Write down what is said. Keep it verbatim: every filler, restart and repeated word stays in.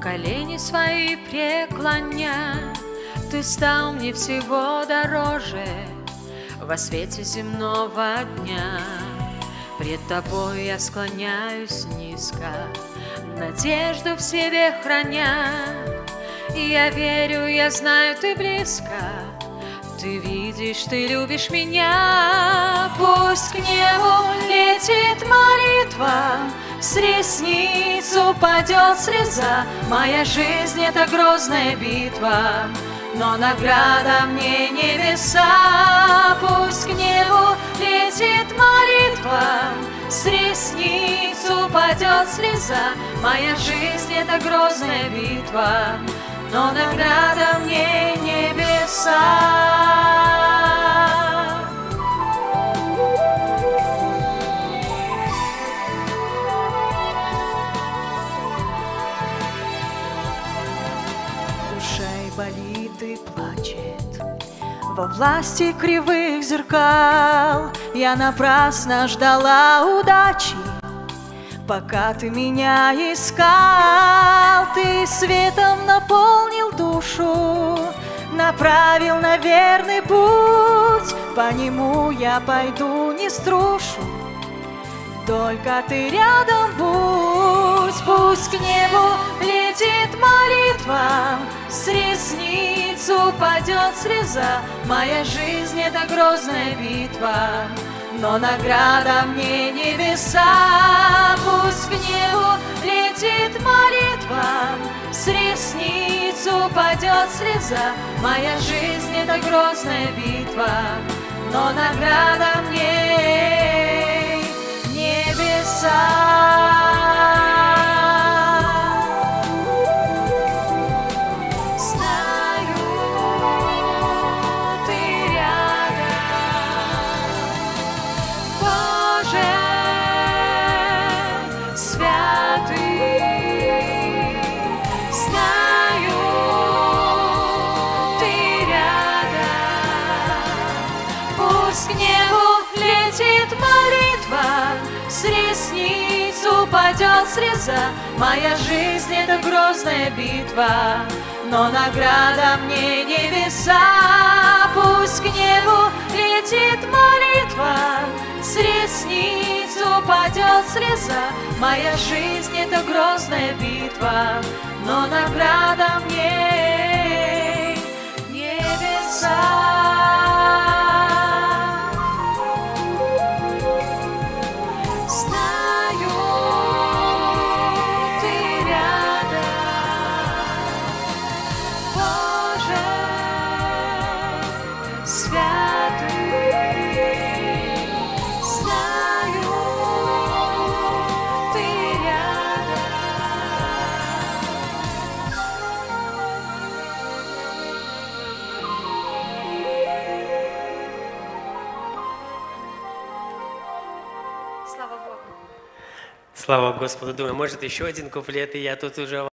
колени свои преклоня. Ты стал мне всего дороже во свете земного дня. Пред тобой я склоняюсь низко, надежду в себе храня. И я верю, я знаю, ты близко, ты видишь, ты любишь меня. Пусть к небу летит молитва, с ресниц упадет слеза. Моя жизнь — это грозная битва, но награда мне небеса. Пусть к небу летит молитва, с ресниц упадет слеза. Моя жизнь — это грозная битва, но награда мне небеса. Душа и болит и плачет во власти кривых зеркал. Я напрасно ждала удачи, пока ты меня искал. Ты светом наполнил душу, направил на верный путь. По нему я пойду, не струшу, только ты рядом будь. Пусть к небу летит молитва, с ресниц упадет слеза. Моя жизнь — это грозная битва, но награда мне небеса. Пусть к небу летит молитва, с ресниц упадет слеза. Моя жизнь — это грозная битва, но награда мне небеса. Пусть к небу летит молитва, с ресниц упадет слеза. Моя жизнь — это грозная битва, но награда мне небеса. Пусть к небу летит молитва, с ресниц упадет слеза. Моя жизнь — это грозная битва, но награда мне небеса. Слава Господу. Думаю, может, еще один куплет, и я тут уже